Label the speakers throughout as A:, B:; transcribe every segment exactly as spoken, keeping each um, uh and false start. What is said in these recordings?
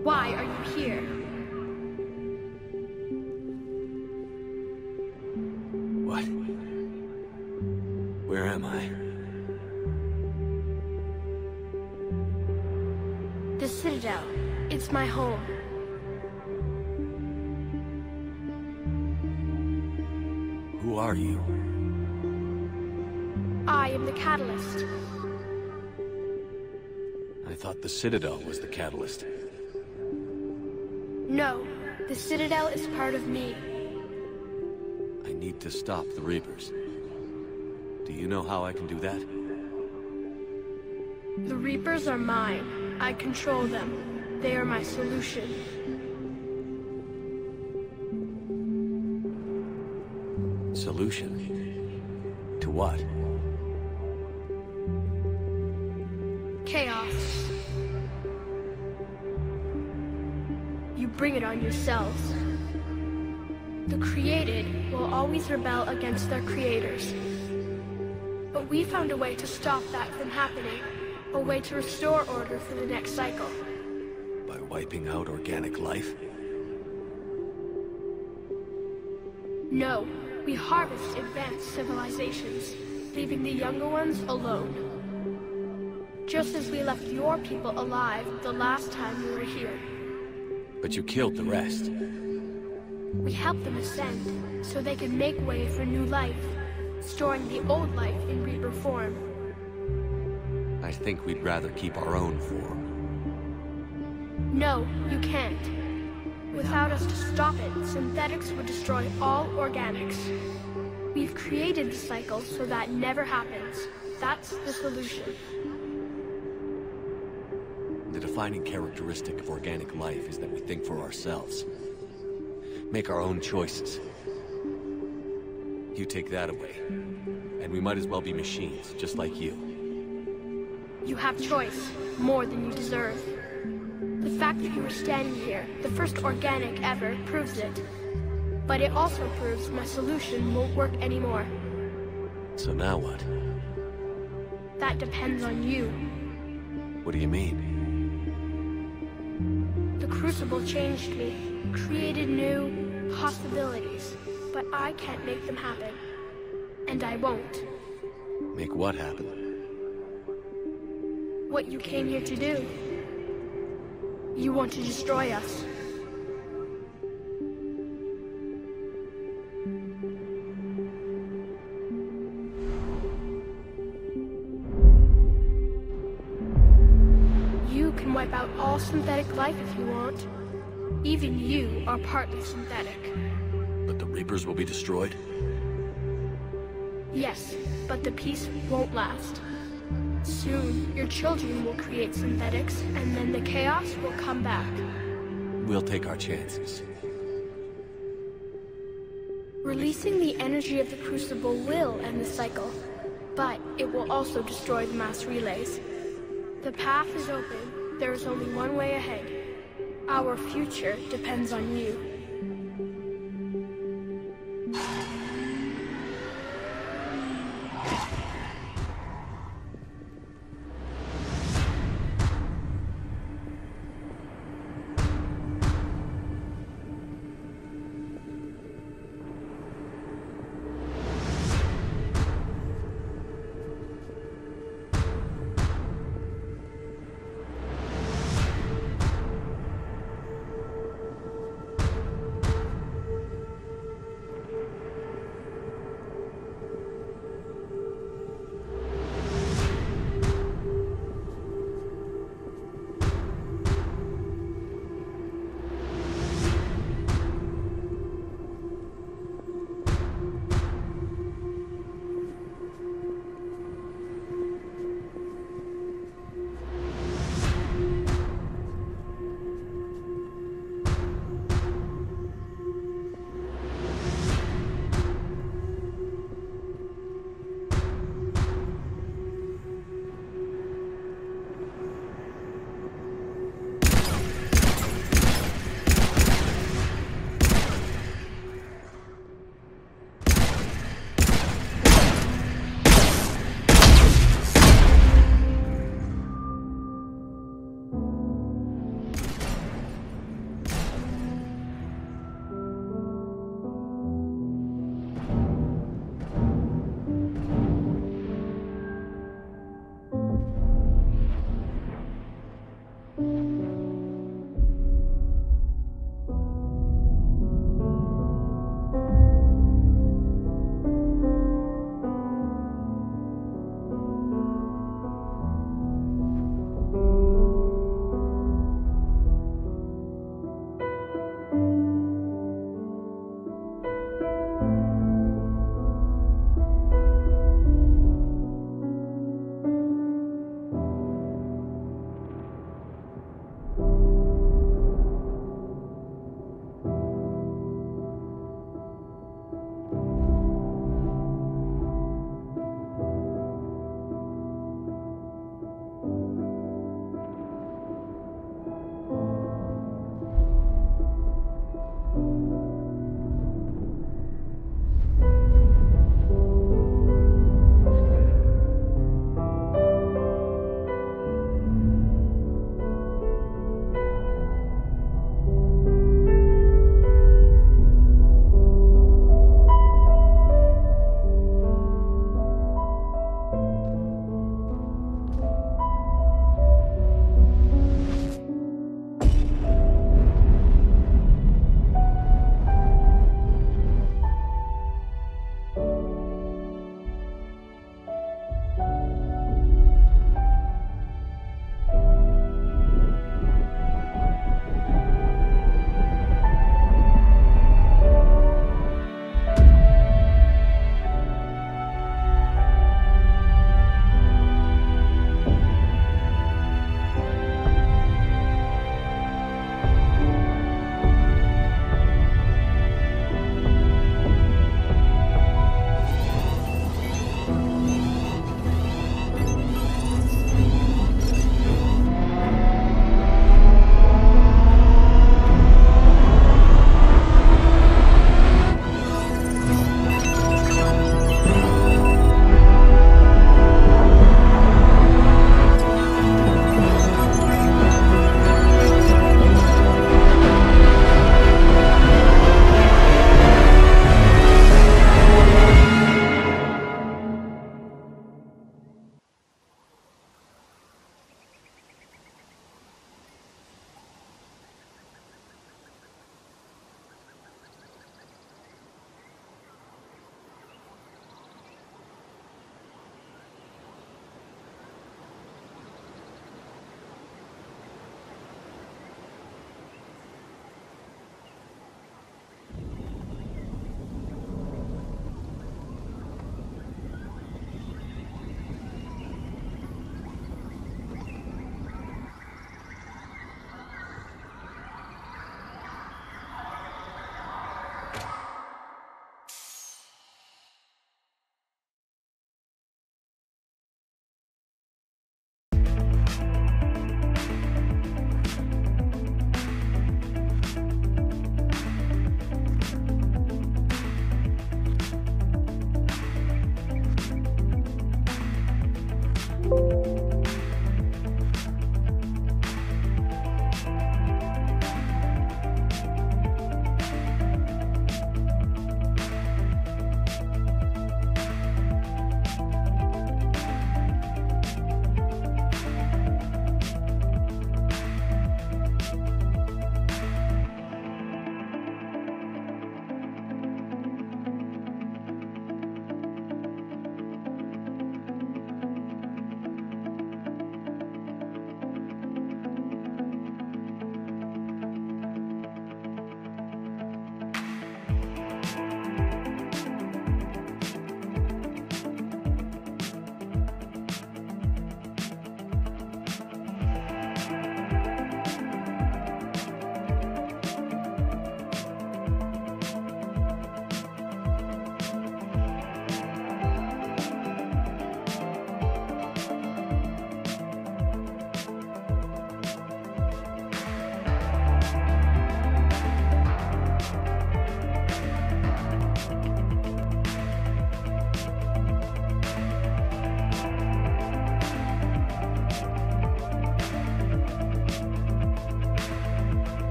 A: Why are you here?
B: What? Where am I?
A: The Citadel. It's my home.
B: Who are you?
A: I am the Catalyst.
B: I thought the Citadel was the catalyst.
A: No, the Citadel is part of me.
B: I need to stop the Reapers. Do you know how I can do that?
A: The Reapers are mine. I control them. They are my solution.
B: Solution? To what?
A: Chaos. You bring it on yourselves. The created will always rebel against their creators. But we found a way to stop that from happening. A way to restore order for the next cycle.
B: By wiping out organic life?
A: No, we harvest advanced civilizations, leaving the younger ones alone. Just as we left your people alive the last time we were here.
B: But you killed the rest.
A: We helped them ascend, so they could make way for new life, storing the old life in Reaper form.
B: I think we'd rather keep our own form.
A: No, you can't. Without us to stop it, synthetics would destroy all organics. We've created the cycle so that never happens. That's the solution.
B: The defining characteristic of organic life is that we think for ourselves. Make our own choices. You take that away, and we might as well be machines, just like you.
A: You have choice, more than you deserve. The fact that you are standing here, the first organic ever, proves it. But it also proves my solution won't work anymore.
B: So now what?
A: That depends on you.
B: What do you mean?
A: The Crucible changed me, created new possibilities, but I can't make them happen. And I won't.
B: Make what happen?
A: What you came here to do. You want to destroy us. You can wipe out all synthetic life if you want. Even you are partly synthetic.
B: But the Reapers will be destroyed?
A: Yes, but the peace won't last. Soon, your children will create synthetics, and then the chaos will come back.
B: We'll take our chances.
A: Releasing the energy of the Crucible will end the cycle, but it will also destroy the mass relays. The path is open. There is only one way ahead. Our future depends on you.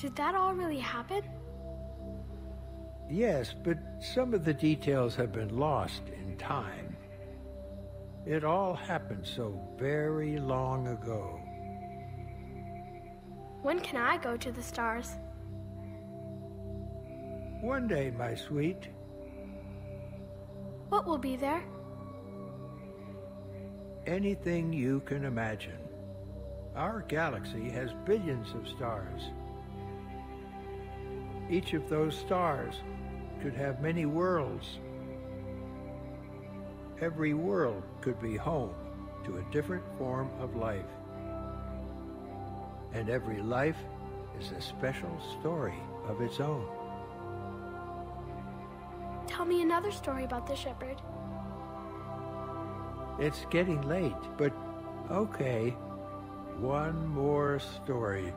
A: Did that all really happen?
C: Yes, but some of the details have been lost in time. It all happened so very long ago.
A: When can I go to the stars?
C: One day, my sweet.
A: What will be there?
C: Anything you can imagine. Our galaxy has billions of stars. Each of those stars could have many worlds. Every world could be home to a different form of life. And every life is a special story of its own.
A: Tell me another story about the Shepherd.
C: It's getting late, but okay. One more story.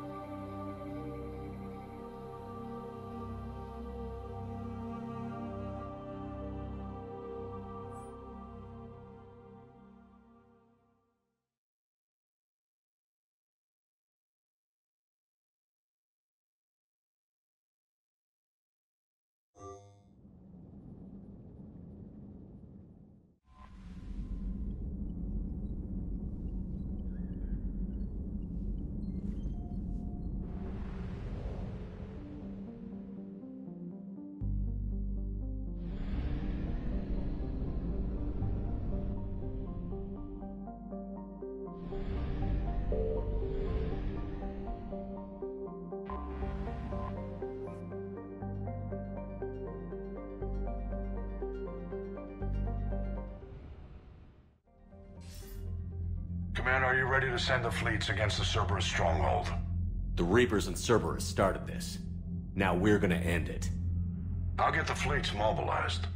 D: Commander, are you ready to send the fleets against the Cerberus stronghold?
B: The Reapers and Cerberus started this. Now we're gonna end it.
D: I'll get the fleets mobilized.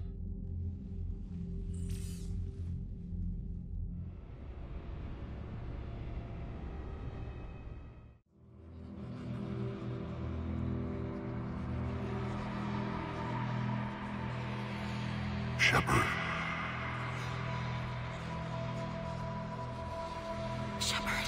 E: Shepard.
A: Shepard.